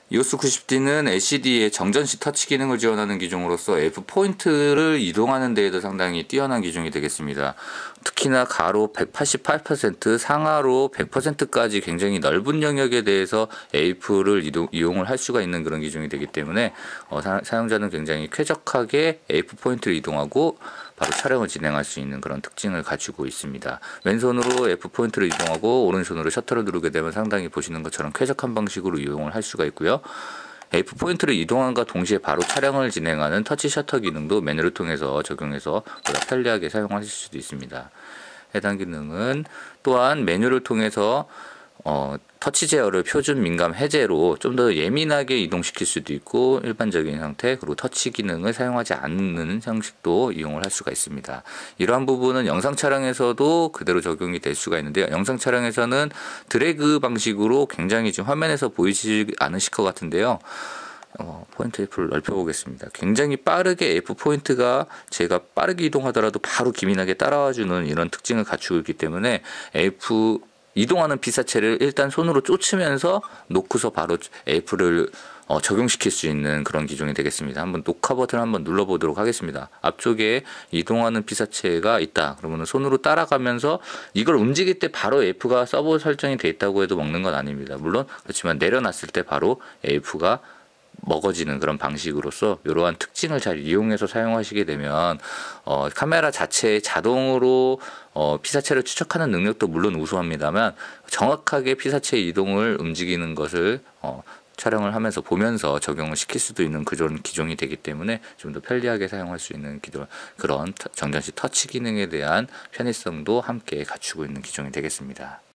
이오스 90D는 LCD의 정전시 터치 기능을 지원하는 기종으로서 F포인트를 이동하는 데에도 상당히 뛰어난 기종이 되겠습니다. 특히나 가로 188%, 상하로 100%까지 굉장히 넓은 영역에 대해서 AF를 이용을 할 수가 있는 그런 기종이 되기 때문에 사용자는 굉장히 쾌적하게 AF 포인트를 이동하고 바로 촬영을 진행할 수 있는 그런 특징을 가지고 있습니다. 왼손으로 F 포인트를 이동하고 오른손으로 셔터를 누르게 되면 상당히 보시는 것처럼 쾌적한 방식으로 이용을 할 수가 있고요. F 포인트를 이동함과 동시에 바로 촬영을 진행하는 터치 셔터 기능도 메뉴를 통해서 적용해서 보다 편리하게 사용하실 수도 있습니다. 해당 기능은 또한 메뉴를 통해서 터치 제어를 표준 민감 해제로 좀 더 예민하게 이동시킬 수도 있고, 일반적인 상태 그리고 터치 기능을 사용하지 않는 형식도 이용을 할 수가 있습니다. 이러한 부분은 영상 촬영에서도 그대로 적용이 될 수가 있는데요. 영상 촬영에서는 드래그 방식으로 굉장히 지금 화면에서 보이지 않으실 것 같은데요. 포인트 F를 넓혀보겠습니다. 굉장히 빠르게 F 포인트가 제가 빠르게 이동하더라도 바로 기민하게 따라와주는 이런 특징을 갖추고 있기 때문에 F 이동하는 피사체를 일단 손으로 쫓으면서 놓고서 바로 F를 적용시킬 수 있는 그런 기종이 되겠습니다. 한번 녹화 버튼을 한번 눌러보도록 하겠습니다. 앞쪽에 이동하는 피사체가 있다. 그러면 손으로 따라가면서 이걸 움직일 때 바로 F가 서버 설정이 되어 있다고 해도 먹는 건 아닙니다. 물론 그렇지만 내려놨을 때 바로 F가 먹어지는 그런 방식으로서 이러한 특징을 잘 이용해서 사용하시게 되면 카메라 자체에 자동으로 피사체를 추적하는 능력도 물론 우수합니다만 정확하게 피사체 이동을 움직이는 것을 촬영을 하면서 보면서 적용을 시킬 수도 있는 그런 기종이 되기 때문에 좀 더 편리하게 사용할 수 있는 그런 정전시 터치 기능에 대한 편의성도 함께 갖추고 있는 기종이 되겠습니다.